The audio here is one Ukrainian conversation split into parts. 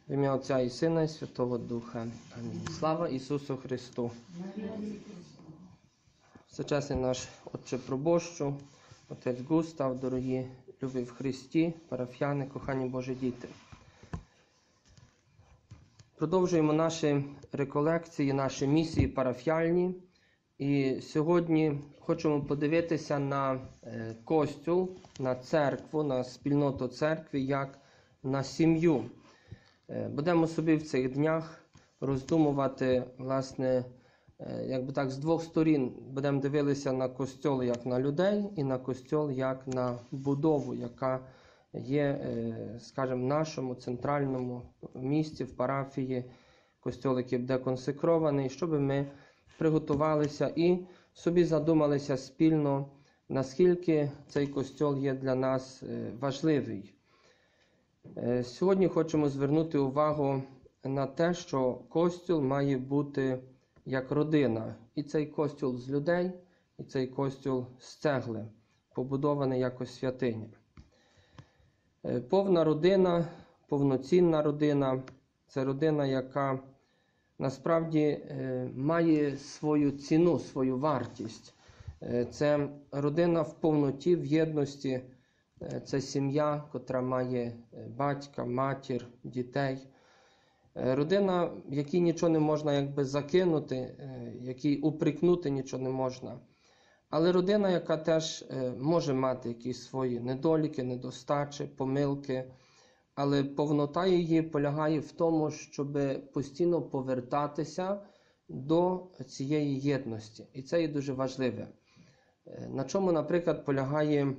В ім'я Отця і Сина, і Святого Духа. Амінь. Слава Ісусу Христу! Всечесний наш Отче Пробощу, Отець Густав, дорогі любі в Христі, парафіяни, кохані Божі діти. Продовжуємо наші реколекції, наші місії парафіальні. І сьогодні хочемо подивитися на Костюл, на церкву, на спільноту церкви, як на сім'ю. Будемо собі в цих днях роздумувати, власне, якби так, з двох сторін. Будемо дивитися на костьол як на людей і на костьол як на будову, яка є, скажімо, в нашому центральному місті, в парафії, костьол, який буде консекрований, щоб ми приготувалися і собі задумалися спільно, наскільки цей костьол є для нас важливий. Сьогодні хочемо звернути увагу на те, що костьол має бути як родина. І цей костьол з людей, і цей костьол з цегли, побудований як святиня. Повна родина, повноцінна родина – це родина, яка насправді має свою ціну, свою вартість. Це родина в повноті, в єдності. Це сім'я, котра має батька, матір, дітей. Родина, якій нічого не можна якби закинути, якій упрекнути нічого не можна. Але родина, яка теж може мати якісь свої недоліки, недостачі, помилки. Але повнота її полягає в тому, щоб постійно повертатися до цієї єдності. І це є дуже важливе. На чому, наприклад, полягає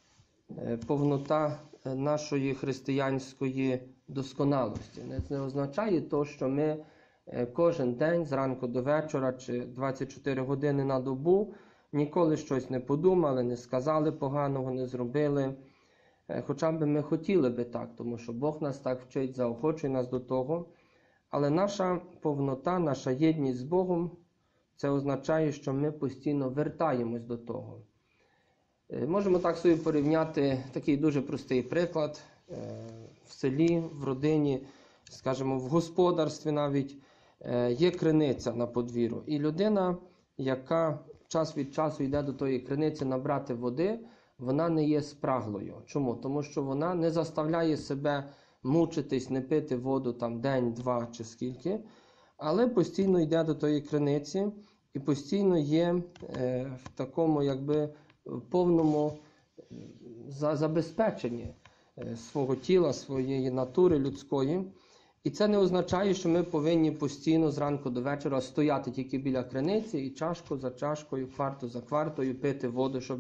повнота нашої християнської досконалості. Це не означає то, що ми кожен день, зранку до вечора, чи 24 години на добу, ніколи щось не подумали, не сказали поганого, не зробили. Хоча б ми хотіли би так, тому що Бог нас так вчить, заохочує нас до того. Але наша повнота, наша єдність з Богом, це означає, що ми постійно вертаємось до того. Можемо так собі порівняти такий дуже простий приклад. В селі, в родині, скажімо, в господарстві навіть є криниця на подвір'ю. І людина, яка час від часу йде до тої криниці набрати води, вона не є спраглою. Чому? Тому що вона не заставляє себе мучитись, не пити воду там день, два чи скільки, але постійно йде до тої криниці і постійно є в такому якби повному забезпеченні свого тіла, своєї натури людської. І це не означає, що ми повинні постійно зранку до вечора стояти тільки біля криниці і чашку за чашкою, кварту за квартою пити воду, щоб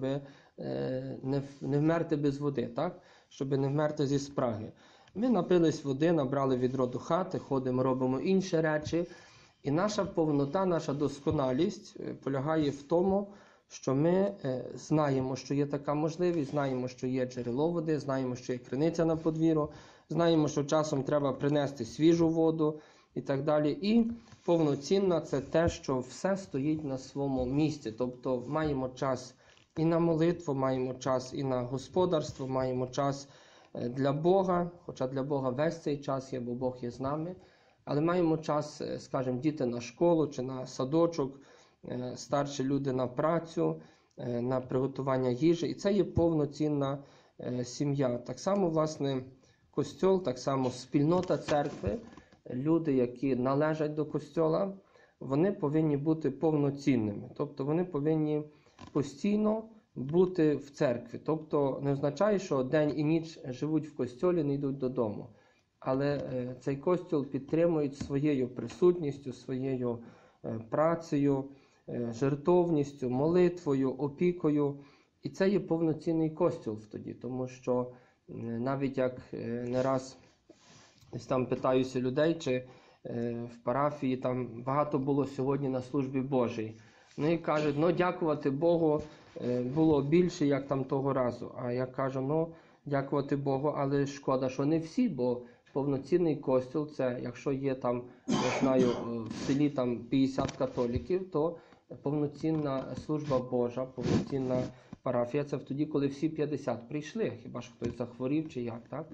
не вмерти без води, так? Щоб не вмерти зі спраги. Ми напились води, набрали відро до хати, ходимо, робимо інші речі. І наша повнота, наша досконалість полягає в тому, що ми знаємо, що є така можливість, знаємо, що є джерело води, знаємо, що є криниця на подвір'ю, знаємо, що часом треба принести свіжу воду і так далі. І повноцінна – це те, що все стоїть на своєму місці. Тобто маємо час і на молитву, маємо час і на господарство, маємо час для Бога, хоча для Бога весь цей час є, бо Бог є з нами. Але маємо час, скажімо, діти на школу чи на садочок, старші люди на працю, на приготування їжі. І це є повноцінна сім'я. Так само, власне, костьол, так само спільнота церкви, люди, які належать до костьола, вони повинні бути повноцінними. Тобто вони повинні постійно бути в церкві. Тобто не означає, що день і ніч живуть в костьолі, не йдуть додому. Але цей костьол підтримують своєю присутністю, своєю працею, жертовністю, молитвою, опікою. І це є повноцінний костьол тоді, тому що навіть як не раз там питаюся людей, чи в парафії там багато було сьогодні на службі Божій. Ну і кажуть, дякувати Богу, було більше, як там того разу. А я кажу, дякувати Богу, але шкода, що не всі, бо повноцінний костьол, це якщо є там, я знаю, в селі там 50 католиків, то повноцінна служба Божа, повноцінна парафія, це тоді, коли всі 50 прийшли, хіба що хтось захворів чи як, так?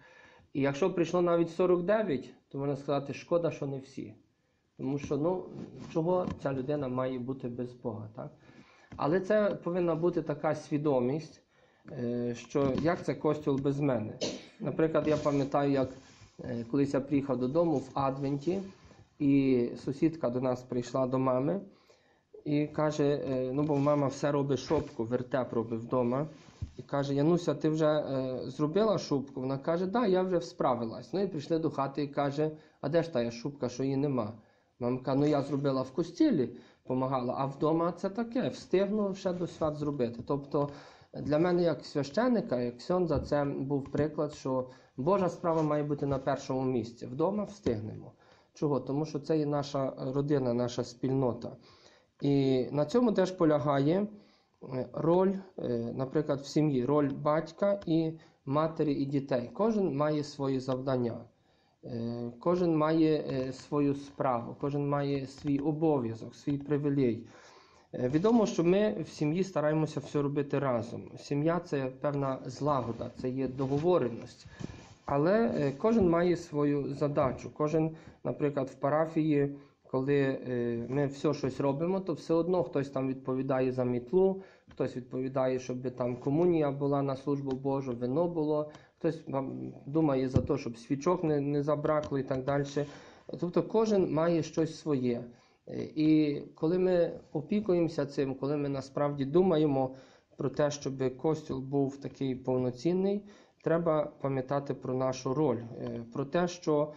І якщо прийшло навіть 49, то можна сказати, шкода, що не всі. Тому що, чого ця людина має бути без Бога, так? Але це повинна бути така свідомість, що як це костюл без мене. Наприклад, я пам'ятаю, як колись я приїхав додому в Адвенті, і сусідка до нас прийшла до мами, і каже, бо мама все робить шопку, вертеп робить вдома. І каже, Януся, ти вже зробила шубку? Вона каже, да, я вже справилась. І прийшли до хати і каже, а де ж та шубка, що її нема? Мама каже, я зробила в костілі, помагала, а вдома це таке, встигну ще до свят зробити. Тобто для мене як священника, як ксьондза, це був приклад, що Божа справа має бути на першому місці. Вдома встигнемо. Чого? Тому що це є наша родина, наша спільнота. І на цьому теж полягає роль, наприклад, в сім'ї, роль батька і матері і дітей. Кожен має свої завдання, кожен має свою справу, кожен має свій обов'язок, свій привілей. Відомо, що ми в сім'ї стараємося все робити разом. Сім'я – це певна злагода, це є договореність. Але кожен має свою задачу. Кожен, наприклад, в парафії, коли ми все щось робимо, то все одно хтось там відповідає за мітлу, хтось відповідає, щоб там комунія була на службу Божу, вино було, хтось думає за те, щоб свічок не забракло і так далі. Тобто кожен має щось своє. І коли ми опікуємося цим, коли ми насправді думаємо про те, щоб костюл був такий повноцінний, треба пам'ятати про нашу роль, про те, що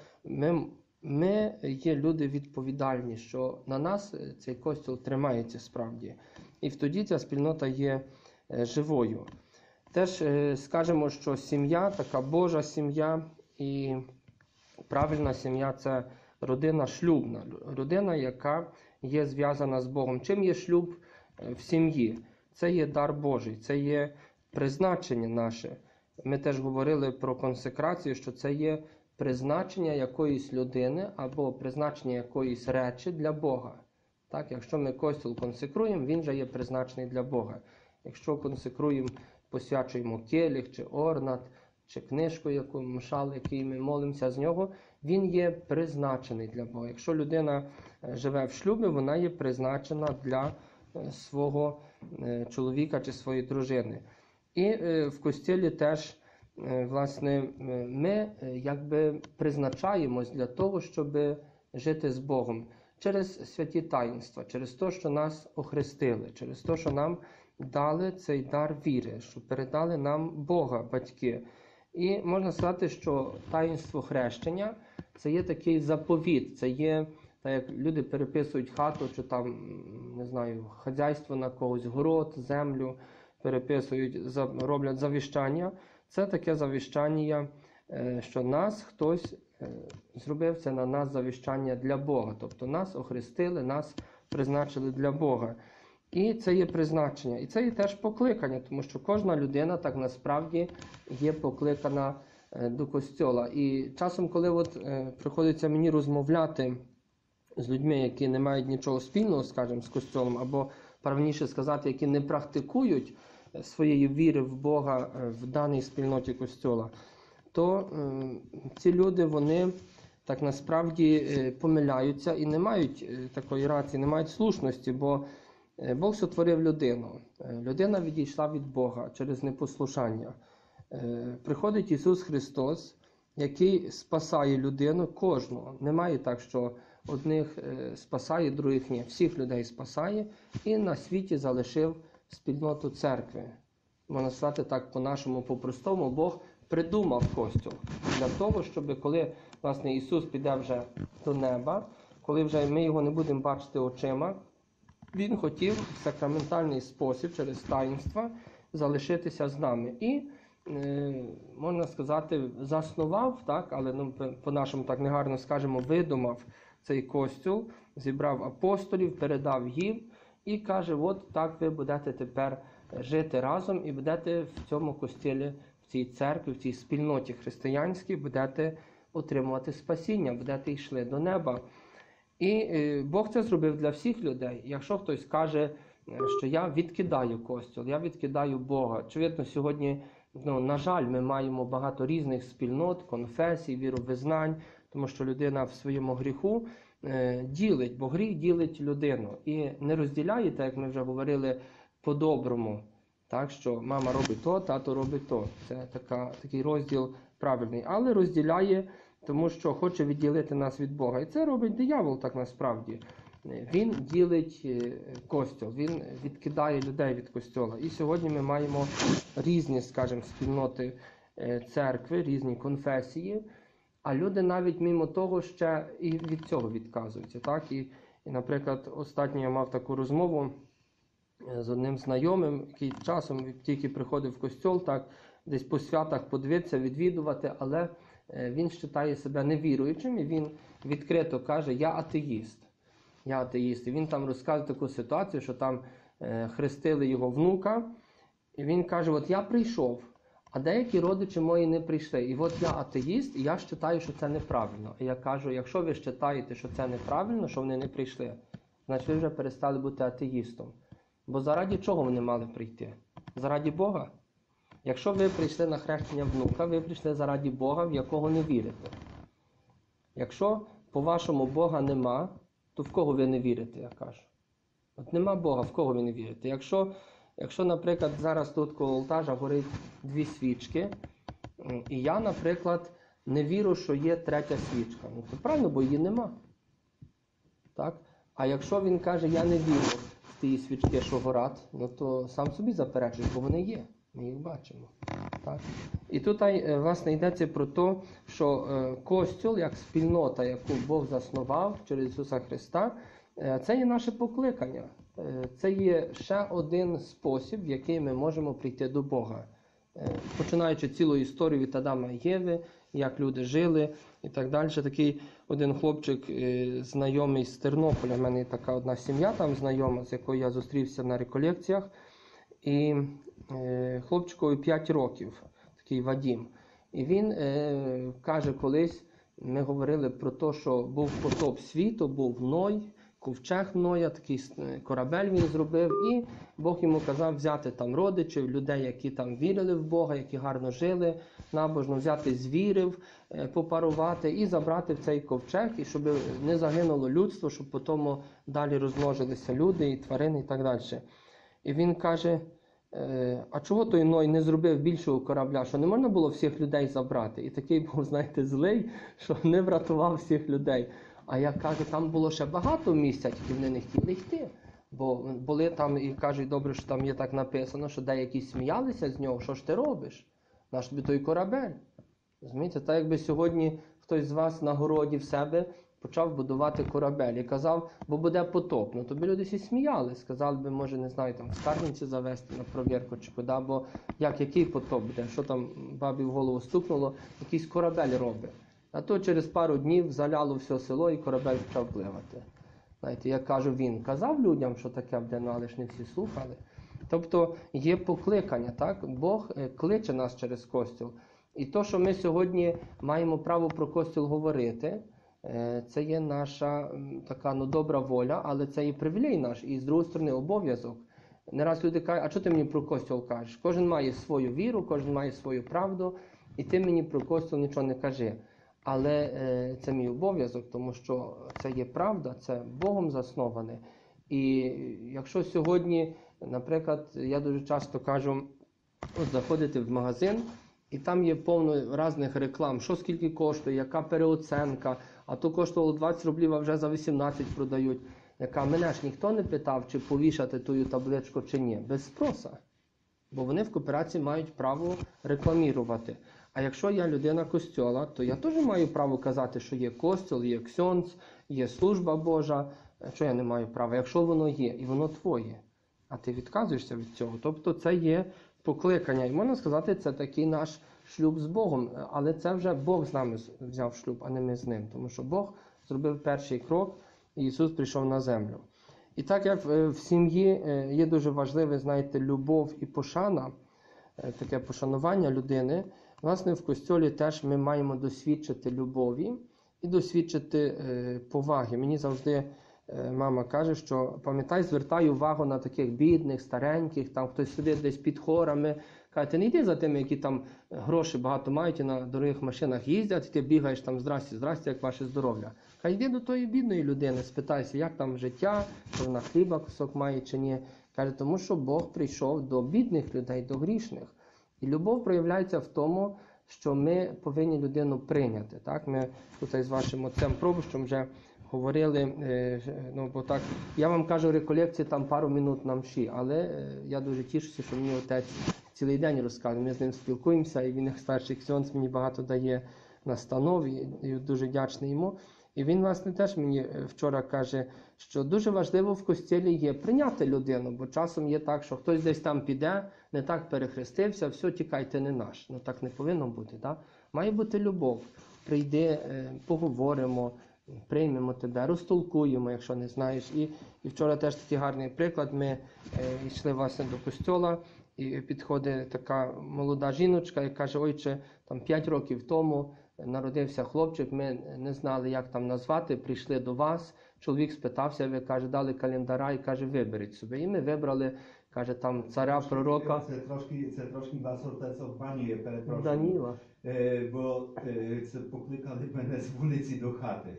ми є люди відповідальні, що на нас цей костюл тримається справді. І тоді ця спільнота є живою. Теж скажемо, що сім'я, така Божа сім'я і правильна сім'я – це родина шлюбна, родина, яка є зв'язана з Богом. Чим є шлюб в сім'ї? Це є дар Божий, це є призначення наше. Ми теж говорили про консекрацію, що це є призначення якоїсь людини або призначення якоїсь речі для Бога. Так, якщо ми костюл консекруємо, він же є призначений для Бога. Якщо консекруємо, посвячуємо келих чи орнат, чи книжку, яку мшал, який ми молимося з нього, він є призначений для Бога. Якщо людина живе в шлюбі, вона є призначена для свого чоловіка чи своєї дружини. І в костілі теж, власне, ми якби призначаємось для того, щоб жити з Богом. Через святі таїнства, через те, що нас охрестили, через те, що нам дали цей дар віри, що передали нам Бога, батьки. І можна сказати, що таїнство хрещення – це є такий заповіт, це є, так як люди переписують хату, чи там, не знаю, хазяйство на когось, город, землю, переписують, роблять завіщання. Це таке завіщання, що нас хтось зробив це на нас завіщання для Бога. Тобто нас охрестили, нас призначили для Бога. І це є призначення. І це є теж покликання, тому що кожна людина так насправді є покликана до костьола. І часом, коли приходиться мені розмовляти з людьми, які не мають нічого спільного, скажімо, з костьолом, або, правильніше сказати, які не практикують своєї віри в Бога в даній спільноті костьола, то ці люди, вони так насправді помиляються і не мають такої рації, не мають слушності, бо Бог сотворив людину. Людина відійшла від Бога через непослушання. Приходить Ісус Христос, який спасає людину кожного. Немає так, що одних спасає, других ні. Всіх людей спасає і на світі залишив спільноту церкви. Можна сказати так по-нашому, по-простому, Бог придумав костюл для того, щоб коли, власне, Ісус піде вже до неба, коли вже ми його не будемо бачити очима, Він хотів в сакраментальний спосіб, через таїнства, залишитися з нами. І, можна сказати, заснував, так, але по-нашому так негарно скажемо, видумав цей костюл, зібрав апостолів, передав їм і каже, от так ви будете тепер жити разом і будете в цьому костілі, в цій церкві, в цій спільноті християнській, будете отримувати спасіння, будете йшли до неба. І Бог це зробив для всіх людей. Якщо хтось каже, що я відкидаю костюл, я відкидаю Бога. Очевидно, сьогодні на жаль, ми маємо багато різних спільнот, конфесій, віровизнань, тому що людина в своєму гріху ділить, бо гріх ділить людину. І не розділяє, так як ми вже говорили, по-доброму. Так, що мама робить то, тато робить то. Це такий розділ правильний. Але розділяє, тому що хоче відділити нас від Бога. І це робить диявол так насправді. Він ділить костюл, він відкидає людей від костюла. І сьогодні ми маємо різні, скажімо, спільноти церкви, різні конфесії, а люди навіть мимо того ще і від цього відказуються. Так? І, наприклад, останньо я мав таку розмову з одним знайомим, який часом тільки приходив в костюл, так, десь по святах подивитися, відвідувати, але він вважає себе невіруючим, і він відкрито каже: я атеїст. Я атеїст. І він там розказує таку ситуацію, що там хрестили його внука, і він каже: от я прийшов, а деякі родичі мої не прийшли. І от я атеїст, і я вважаю, що це неправильно. І я кажу: якщо ви вважаєте, що це неправильно, що вони не прийшли, значить ви вже перестали бути атеїстом. Бо заради чого вони мали прийти? Заради Бога? Якщо ви прийшли на хрещення внука, ви прийшли заради Бога, в якого не вірите. Якщо, по-вашому, Бога нема, то в кого ви не вірите, я кажу? От нема Бога, в кого ви не вірите. Якщо, наприклад, зараз тут коло алтаря горить 2 свічки, і я, наприклад, не вірю, що є 3-я свічка, ну то правильно, бо її нема. Так? А якщо він каже: я не вірю в ті свічки, що горять, ну то сам собі заперечує, бо вони є. Ми їх бачимо. Так? І тут, власне, йдеться про те, що Костюл, як спільнота, яку Бог заснував через Ісуса Христа, це є наше покликання. Це є ще один спосіб, в який ми можемо прийти до Бога. Починаючи цілу історію від Адама і Єви, як люди жили і так далі. Такий один хлопчик, знайомий з Тернополя, в мене є така одна сім'я там знайома, з якою я зустрівся на реколекціях. І хлопчикові 5 років, такий Вадім. І він каже, колись ми говорили про те, що був потоп світу, був Ной, ковчег Ноя, такий корабель він зробив, і Бог йому казав взяти там родичів, людей, які там вірили в Бога, які гарно жили, набожно взяти звірів, попарувати і забрати в цей ковчег, і щоб не загинуло людство, щоб потім далі розмножилися люди і тварини і так далі. І він каже: а чого той Ной не зробив більшого корабля, що не можна було всіх людей забрати? І такий був, знаєте, злий, що не врятував всіх людей. А я кажу, там було ще багато місця, тільки вони не хотіли йти. Бо були там, і кажуть, добре, що там є так написано, що деякі сміялися з нього: що ж ти робиш? Наш тобі той корабель? Розумієте, так якби сьогодні хтось з вас на городі в себе почав будувати корабель і казав: бо буде потоп. Ну, тобі люди всі сміяли, сказали би, може, не знаю, там в скарбниці завести на провірку чи куди, бо який потоп буде, що там бабі в голову стукнуло, якийсь корабель робить. А то через пару днів заляло все село і корабель почав пливати. Знаєте, я кажу, він казав людям, що таке буде, але ж не всі слухали. Тобто є покликання, так? Бог кличе нас через Костюл. І то, що ми сьогодні маємо право про Костюл говорити, це є наша така добра воля, але це і привілей наш, і з другої сторони обов'язок. Не раз люди кажуть: а що ти мені про Костюл кажеш? Кожен має свою віру, кожен має свою правду, і ти мені про Костюл нічого не кажи. Але це мій обов'язок, тому що це є правда, це Богом засноване. І якщо сьогодні, наприклад, я дуже часто кажу, от заходите в магазин, і там є повно різних реклам, що скільки коштує, яка переоценка, а то коштувало 20 рублів, а вже за 18 продають. Яка мене ж ніхто не питав, чи повішати ту табличку, чи ні, без спроса. Бо вони в кооперації мають право рекламірувати. А якщо я людина костьола, то я теж маю право казати, що є костьол, є ксьонц, є служба Божа. Що я не маю права? Якщо воно є, і воно твоє, а ти відказуєшся від цього. Тобто це є покликання. І можна сказати, це такий наш шлюб з Богом. Але це вже Бог з нами взяв шлюб, а не ми з ним. Тому що Бог зробив перший крок, і Ісус прийшов на землю. І так як в сім'ї є дуже важливе, знаєте, любов і пошана, таке пошанування людини, власне, в костьолі теж ми маємо досвідчити любові і досвідчити поваги. Мені завжди мама каже, що, пам'ятай, звертай увагу на таких бідних, стареньких, там хтось сидить десь під хорами, Каже, ти не йди за тими, які там гроші багато мають і на дорогих машинах їздять, і ти бігаєш там, здрасте, здрасте, як ваше здоров'я. Каже, йди до тої бідної людини, спитайся, як там життя, чи вона хліба кусок має, чи ні. Каже, тому що Бог прийшов до бідних людей, до грішних. І любов проявляється в тому, що ми повинні людину прийняти. Так? Ми тут з вашим отцем Пробущем вже говорили, ну, бо так, я вам кажу реколекції там пару минут на мші, але я дуже тішуся, що мені отець цілий день розказує, ми з ним спілкуємося, і він як старший ксьондз мені багато дає настанов, і дуже вдячний йому. І він, власне, теж мені вчора каже, що дуже важливо в костілі є прийняти людину, бо часом є так, що хтось десь там піде, не так перехрестився, все, тікай, ти не наш. Ну так не повинно бути. Так? Має бути любов. Прийди, поговоримо, приймемо тебе, розтолкуємо, якщо не знаєш. І вчора теж такий гарний приклад. Ми йшли, власне, до костьола, і підходить така молода жіночка і каже, ойче, там 5 років тому народився хлопчик, ми не знали, як там назвати, прийшли до вас, чоловік спитався, ви, каже, дали календара і каже, виберіть собі. І ми вибрали, каже, там царя, пророка. Це трошки вас отець обманює, перепрошую. Даніла. Бо це покликали мене з вулиці до хати.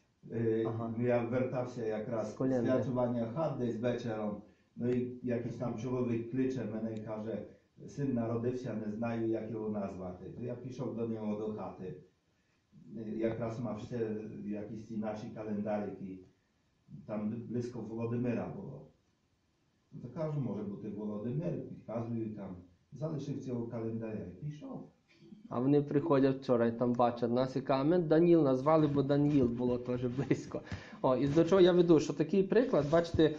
Ага. Я вертався якраз з святкування хат десь вечором. Ну і якийсь там чоловік кличе мене і каже, син народився, не знаю, як його назвати. То я пішов до нього до хати. Якраз мав ще якісь ті наші календарики. Там близько Володимира було. То кажу, може бути Володимир, підказую там. Залишив цього календаря і пішов. А вони приходять вчора і там бачать нас і кажуть, ми Даніл назвали, бо Даніл було теж близько. І до чого я веду, що такий приклад, бачите,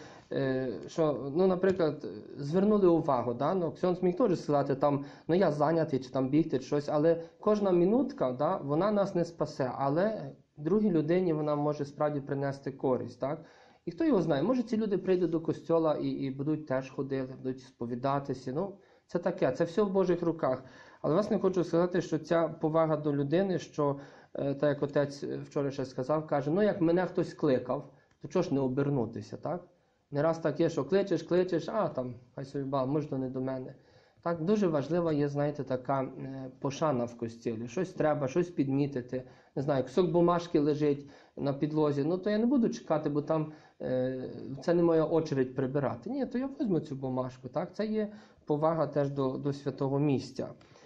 що, ну, наприклад, звернули увагу, да? Ну, ксьондз міг теж сказати, там, ну, я зайнятий, чи там бігти, чи щось, але кожна минутка, да, вона нас не спасе, але другій людині вона може справді принести користь, так? І хто його знає, може ці люди прийдуть до костьола і будуть теж ходити, будуть сповідатися, ну, це таке, це все в Божих руках. Але, власне, хочу сказати, що ця повага до людини, що, так як отець вчора ще сказав, каже, ну, як мене хтось кликав, то чого ж не обернутися, так? Не раз таке, що кличеш, а там, хай собі можна не до мене. Так, дуже важлива є, знаєте, така пошана в костілі. Щось треба, щось підмітити. Не знаю, кусок бумажки лежить на підлозі, ну то я не буду чекати, бо там це не моя очередь прибирати. Ні, то я візьму цю бумажку. Так? Це є повага теж до святого місця.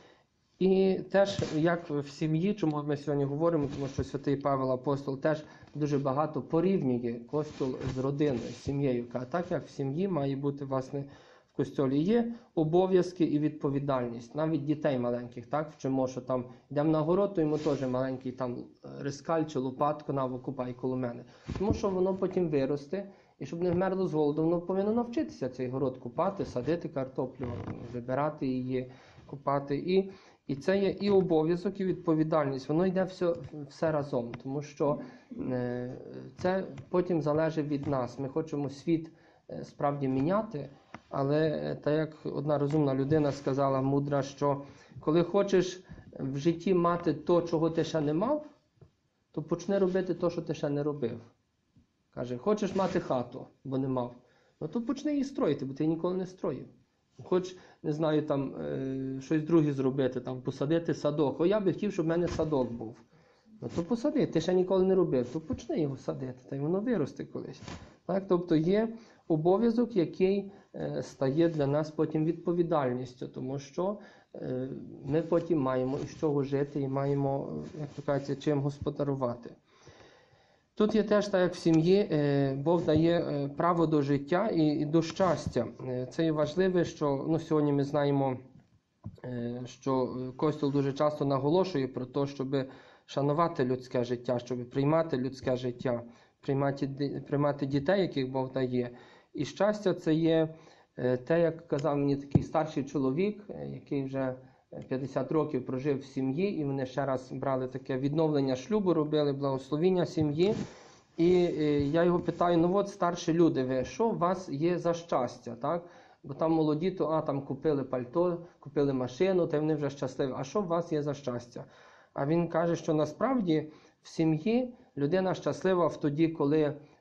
І теж, як в сім'ї, чому ми сьогодні говоримо, тому що святий Павел Апостол теж дуже багато порівнює костюл з родиною, з сім'єю. Так як в сім'ї має бути, власне, в костюлі є обов'язки і відповідальність. Навіть дітей маленьких, так, вчимо, що там йдемо на город, то йому теж маленький там рискаль чи лопатку на викупай коло мене. Тому що воно потім виросте, і щоб не вмерло з голоду, воно повинно навчитися цей город купати, садити картоплю, вибирати її, купати. І це є і обов'язок, і відповідальність. Воно йде все разом, тому що це потім залежить від нас. Ми хочемо світ справді міняти, але так як одна розумна людина сказала, мудра, що коли хочеш в житті мати то, чого ти ще не мав, то почни робити то, що ти ще не робив. Каже, хочеш мати хату, бо не мав, ну то почни її строїти, бо ти ніколи не строїв. Хоч, не знаю, там щось друге зробити, там посадити садок. О, я би хотів, щоб в мене садок був. Ну то посади, ти ще ніколи не робив, то почни його садити, та й воно виросте колись. Так? Тобто є обов'язок, який стає для нас потім відповідальністю, тому що ми потім маємо із чого жити і маємо, як то кажуть, чим господарувати. Тут є теж, так як в сім'ї, Бог дає право до життя і до щастя. Це є важливе, що сьогодні ми знаємо, що Костюл дуже часто наголошує про те, щоб шанувати людське життя, щоб приймати людське життя, приймати дітей, яких Бог дає. І щастя це є те, як казав мені такий старший чоловік, який вже 50 років прожив в сім'ї, і вони ще раз брали таке відновлення шлюбу, робили благословіння сім'ї. І я його питаю, ну от старші люди, ви, що у вас є за щастя, так? Бо там молоді, то там купили пальто, купили машину, та вони вже щасливі. А що у вас є за щастя? А він каже, що насправді в сім'ї людина щаслива тоді, коли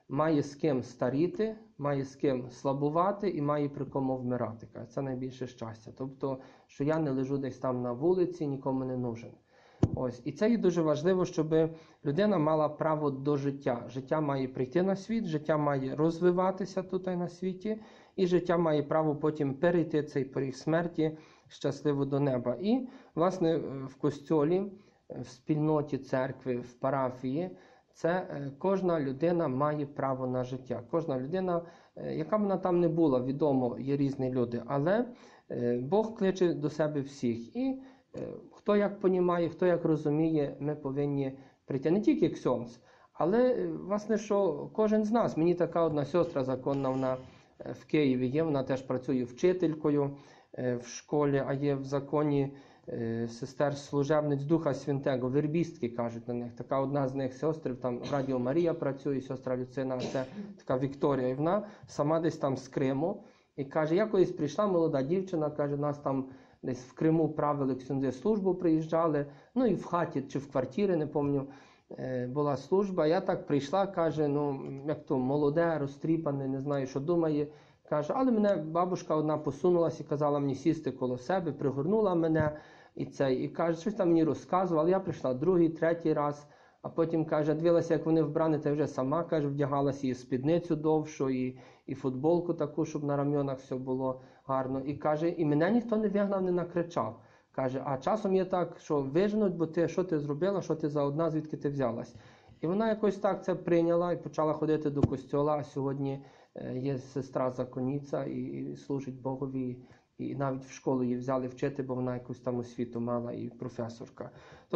має з ким старіти, має з ким слабувати і має при кому вмирати. Каже, це найбільше щастя. Тобто, що я не лежу десь там на вулиці, нікому не нужен. Ось. І це є дуже важливо, щоб людина мала право до життя. Життя має прийти на світ, життя має розвиватися тут на світі, і життя має право потім перейти цей поріг смерті щасливо до неба. І, власне, в костьолі, в спільноті церкви, в парафії, це кожна людина має право на життя. Кожна людина, яка б вона там не була, відомо, є різні люди, але Бог кличе до себе всіх. І хто як понімає, хто як розуміє, ми повинні прийти. Не тільки ксьонз, але, власне, що кожен з нас. Мені така одна сестра законна, вона в Києві є, вона теж працює вчителькою в школі, а є в законі сестер служебниць Духа Святого, вербістки кажуть на них. Така одна з них сестрів, там в Радіо Марія працює, сестра Люцина, це така Вікторія. І вона сама десь там з Криму. І каже, я колись прийшла, молода дівчина, каже, нас там десь в Криму правили ксьондзи, службу приїжджали, ну і в хаті чи в квартирі, не пам'ятаю, була служба. Я так прийшла, каже, ну, як то, молоде, розтріпане, не знаю, що думає. Каже, але мене бабушка одна посунулася і казала мені сісти коло себе, пригорнула мене і каже, щось там мені розказувала. Я прийшла другий, третій раз, а потім, каже, дивилася, як вони вбрані, та вже сама, каже, вдягалася і спідницю довшу, і футболку таку, щоб на рам'янах все було гарно. І каже, і мене ніхто не вигнав, не накричав. Каже, а часом є так, що виженуть, бо ти, що ти зробила, що ти за одна, звідки ти взялась. І вона якось так це прийняла і почала ходити до костьола, а сьогодні є сестра законниця і служить Богові. І навіть в школу її взяли вчити, бо вона якусь там освіту мала і професорка.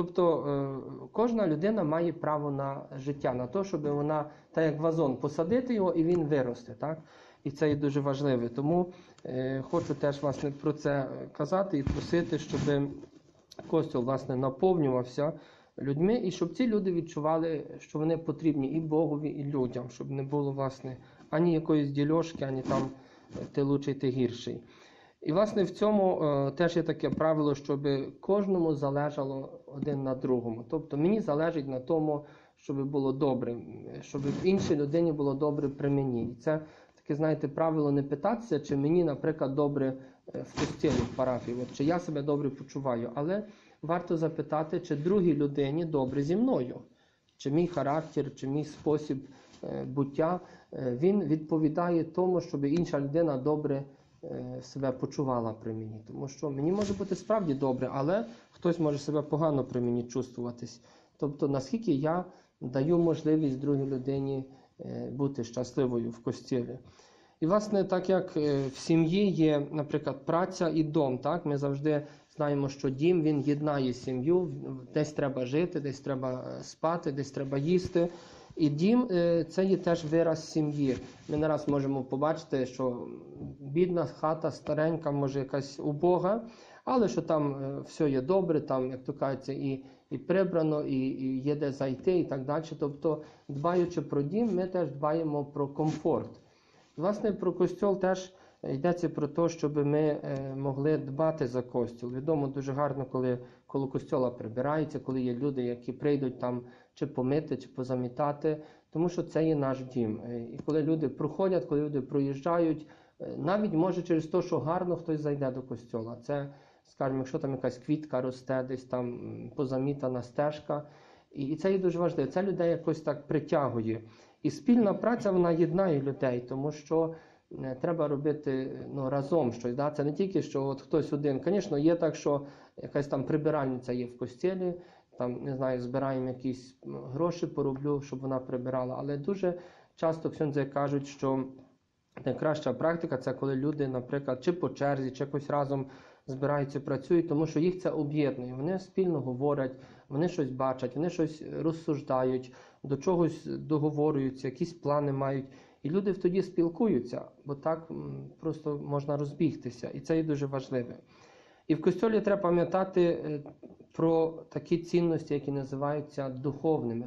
Тобто кожна людина має право на життя, на те, щоб вона, так як вазон, посадити його і він виросте. Так? І це є дуже важливо. Тому хочу теж, власне, про це казати і просити, щоб Костюл, власне, наповнювався людьми, і щоб ці люди відчували, що вони потрібні і Богові, і людям, щоб не було, власне, ані якоїсь дільошки, ані там ти лучший, ти гірший. І, власне, в цьому теж є таке правило, щоб кожному залежало один на другому. Тобто мені залежить на тому, щоб було добре, щоб іншій людині було добре при мені. І це таке, знаєте, правило не питатися, чи мені, наприклад, добре в костілі, в парафії, от, чи я себе добре почуваю, але варто запитати, чи другій людині добре зі мною, чи мій характер, чи мій спосіб буття, він відповідає тому, щоб інша людина добре себе почувала при мені. Тому що мені може бути справді добре, але хтось може себе погано при мені чувствуватись. Тобто, наскільки я даю можливість другій людині бути щасливою в костілі. І, власне, так як в сім'ї є, наприклад, праця і дом, так? Ми завжди знаємо, що дім, він єднає сім'ю, десь треба жити, десь треба спати, десь треба їсти. І дім – це є теж вираз сім'ї. Ми не раз можемо побачити, що бідна хата, старенька, може якась убога, але що там все є добре, там, як то кажеться, і прибрано, і є де зайти, і так далі. Тобто, дбаючи про дім, ми теж дбаємо про комфорт. Власне, про костьол теж йдеться про те, щоб ми могли дбати за костьол. Відомо дуже гарно, коли коло костьола прибирається, коли є люди, які прийдуть там чи помити, чи позамітати, тому що це є наш дім. І коли люди проходять, коли люди проїжджають, навіть може через те, що гарно хтось зайде до костьола. Це, скажімо, якщо там якась квітка росте, десь там позамітана стежка. І це є дуже важливо. Це людей якось так притягує. І спільна праця, вона єднає людей, тому що треба робити разом щось. Да? Це не тільки, що от хтось один. Звісно, є так, що якась там прибиральниця є в костілі, там, не знаю, збираємо якісь гроші по рублю, щоб вона прибирала. Але дуже часто ксьондзи кажуть, що найкраща практика – це коли люди, наприклад, чи по черзі, чи якось разом збираються, працюють, тому що їх це об'єднує. Вони спільно говорять, вони щось бачать, вони щось розсуждають, до чогось договорюються, якісь плани мають. І люди тоді спілкуються, бо так просто можна розбігтися. І це є дуже важливе. І в костьолі треба пам'ятати про такі цінності, які називаються духовними,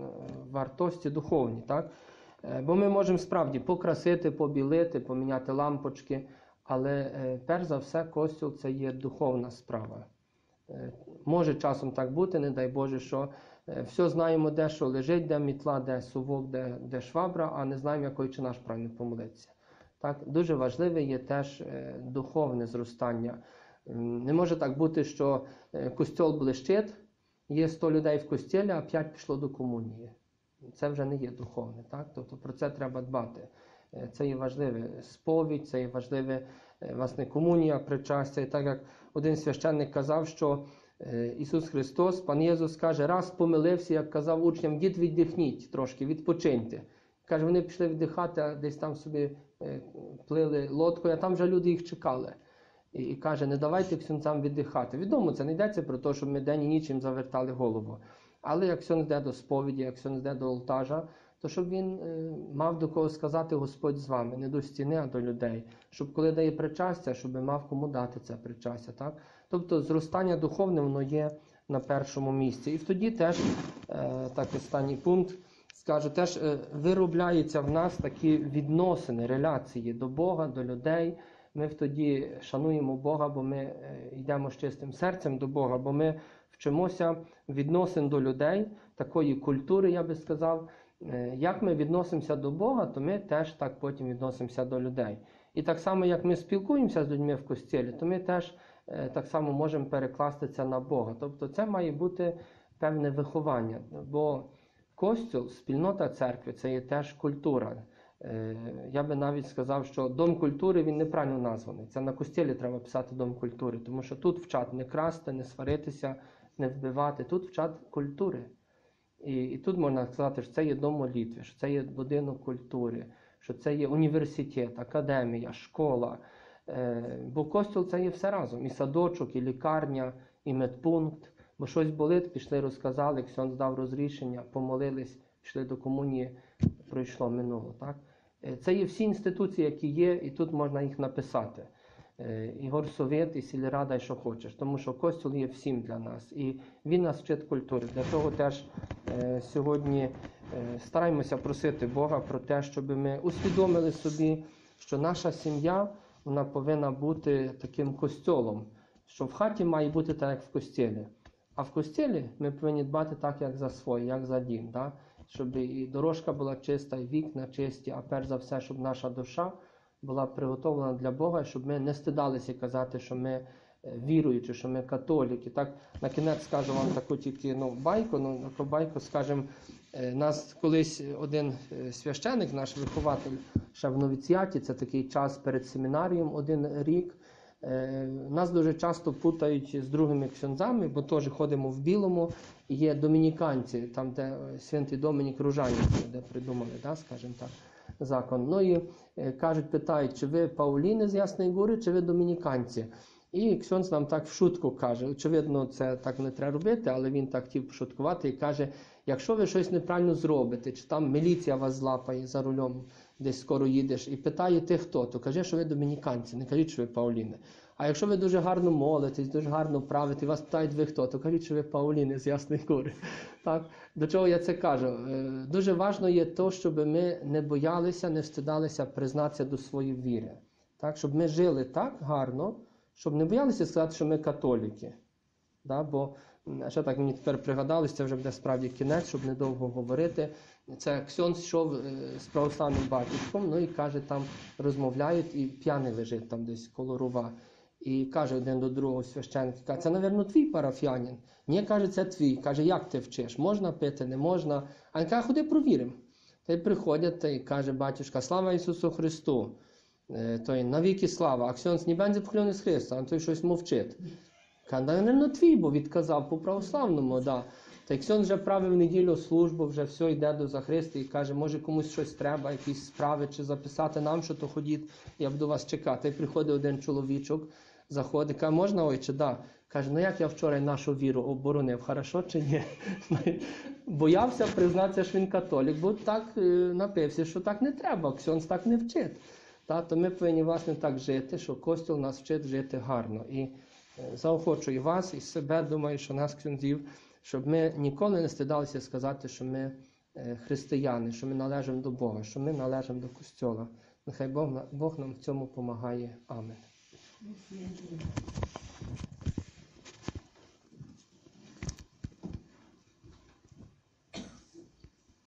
вартості духовні. Так? Бо ми можемо справді покрасити, побілити, поміняти лампочки, але перш за все костьол – це є духовна справа. Може часом так бути, не дай Боже, що все знаємо, де що лежить, де мітла, де совок, де швабра, а не знаємо, якою чи наш правильно помолитися. Так? Дуже важливе є теж духовне зростання. Не може так бути, що костьол блищить, є 100 людей в костілі, а 5 пішло до комунії. Це вже не є духовне. Так? Тобто про це треба дбати. Це є важливе сповідь, це є важливе власне комунія, причастя. І так як один священник казав, що Ісус Христос, Пан Єсус каже, раз помилився, як казав учням, дід віддихніть трошки, відпочиньте. Каже, вони пішли віддихати, а десь там собі плили лодкою, а там вже люди їх чекали. І каже, не давайте ксьонцям віддихати. Відомо, це не йдеться про те, щоб ми день і ніч їм завертали голову. Але як ксьонц йде до сповіді, як ксьонц йде до олтажа, то щоб він мав до кого сказати Господь з вами, не до стіни, а до людей. Щоб коли дає причастя, щоб мав кому дати це причастя. Так? Тобто зростання духовне, воно є на першому місці. І тоді теж, так останній пункт, скажу, теж виробляються в нас такі відносини, реляції до Бога, до людей. Ми тоді шануємо Бога, бо ми йдемо з чистим серцем до Бога, бо ми вчимося відносин до людей, такої культури, я би сказав. Як ми відносимося до Бога, то ми теж так потім відносимося до людей. І так само, як ми спілкуємося з людьми в костілі, то ми теж так само можемо перекласти це на Бога. Тобто це має бути певне виховання, бо костюл, спільнота церкви – це є теж культура. Я би навіть сказав, що дом культури, він неправильно названий. Це на костілі треба писати дом культури, тому що тут вчать не красти, не сваритися, не вбивати, тут вчать культури. І тут можна сказати, що це є дом молитви, що це є будинок культури, що це є університет, академія, школа. Бо костюл – це є все разом. І садочок, і лікарня, і медпункт. Бо щось болить, пішли, розказали, ксьонц дав розрішення, помолились, пішли до комунії, пройшло, минуло. Так? Це є всі інституції, які є, і тут можна їх написати. І горсовет, і сільрада, і що хочеш. Тому що костюл є всім для нас. І він нас вчить культури. Для того теж сьогодні стараємося просити Бога про те, щоб ми усвідомили собі, що наша сім'я, вона повинна бути таким костьолом. Що в хаті має бути так, як в костілі. А в костілі ми повинні дбати так, як за своє, як за дім. Да? Щоб і дорожка була чиста, і вікна чисті, а перш за все, щоб наша душа була приготовлена для Бога, щоб ми не стидалися казати, що ми віруючі, що ми католики. Так, на кінець скажу вам таку тільки байку, скажімо, нас колись один священик, наш вихователь, ще в новіціаті, це такий час перед семінарієм, 1 рік, нас дуже часто путають з другими ксьонзами, бо теж ходимо в білому, і є домініканці, там де святий Домінік Ружанівський, де придумали, да, скажімо так, закон. Ну і кажуть, питають, чи ви Пауліни з Ясної Гори, чи ви домініканці. І ксьонз нам так в шутку каже, очевидно, це так не треба робити, але він так хотів пошуткувати і каже, якщо ви щось неправильно зробите, чи там міліція вас злапає за рулем, десь скоро їдеш, і питає ти хто, то кажи, що ви домініканці, не кажіть, що ви Пауліни. А якщо ви дуже гарно молитесь, дуже гарно правите, і вас питають ви хто, то кажіть, що ви Пауліни з Ясної Гори. Так? До чого я це кажу? Дуже важливо є те, щоб ми не боялися, не встидалися признатися до своєї віри. Так? Щоб ми жили так гарно, щоб не боялися сказати, що ми католики. Да? Бо ще так мені тепер пригадалось, це вже буде справді кінець, щоб недовго говорити. Це ксьонз йшов з православним батюшком, ну і каже, там розмовляють, і п'яний лежить там десь коло рова. І каже один до другого священника, каже, це, мабуть, твій парафіянин. Ні, каже, це твій. Каже, як ти вчиш? Можна пити, не можна? А він каже, ходи провіримо. Та й приходять, та й каже батюшка, слава Ісусу Христу. Той, навіки слава. А ксьонз, не буде поклонений з Христа, а той щось мовчить. Каже, мабуть, твій, бо відказав по православному, да. Та й ксьонз вже правив неділю службу, вже все йде до захристи і каже, може комусь щось треба, якісь справи, чи записати нам, що то ходіть, я буду вас чекати. І приходить один чоловічок, заходить, каже, можна, ойче? Да. Каже, ну як я вчора нашу віру оборонив, хорошо чи ні? Боявся признатися, що він католик, бо так напився, що так не треба, ксьонз так не вчить. То ми повинні, власне, так жити, що Костюл нас вчить жити гарно. І заохочую вас і себе, думаю, що нас, ксьонзів, щоб ми ніколи не стидалися сказати, що ми християни, що ми належимо до Бога, що ми належимо до Костюла. Нехай Бог нам в цьому допомагає. Амінь.